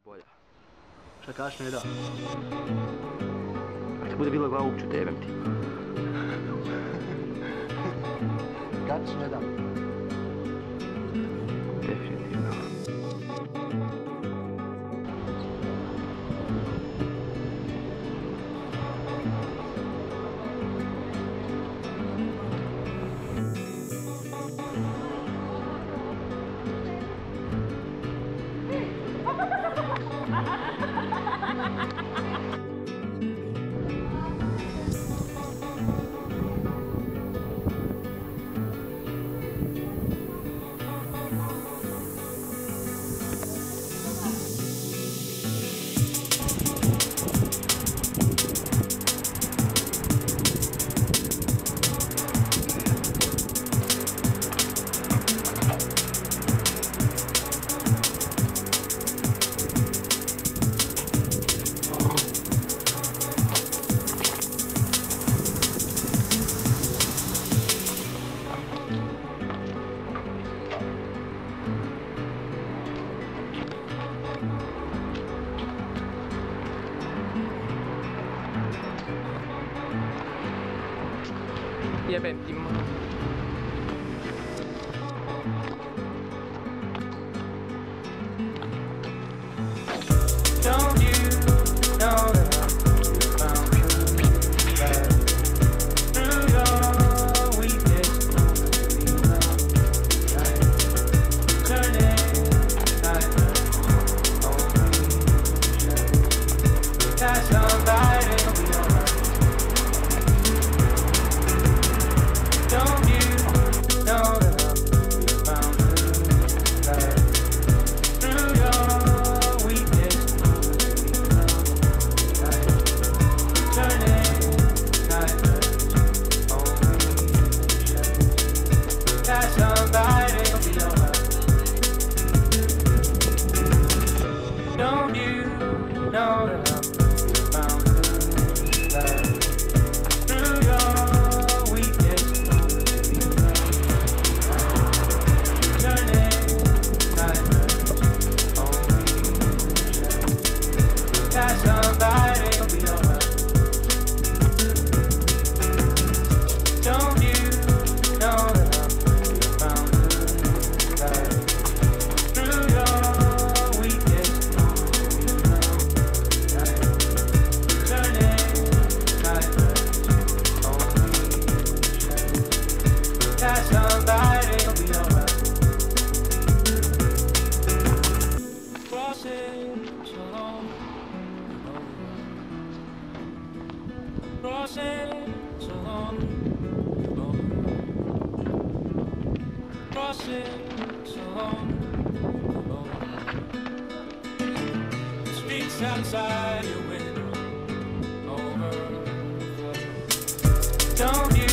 Bolja. Šta kažeš ne da? Ako ti bude bilo glava uopću tebem ti. Kažeš ne da? Definitivno. Jebem ti mu. Don't you know that you found true love through your weakest moments we love turning nightmares only that's somebody we don't like. Don't you know that you found true love through your weakest moments we love turning nightmares only that's somebody we don't like. Don't you know that you found true love through your weakest moments we love turning nightmares only that's somebody we don't like. Don't you know that you found true love through your weakest moments we love turning nightmares only that's somebody we don't like. Crossing alone, crossing alone, crossing alone, the streets outside your window overflow. Don't you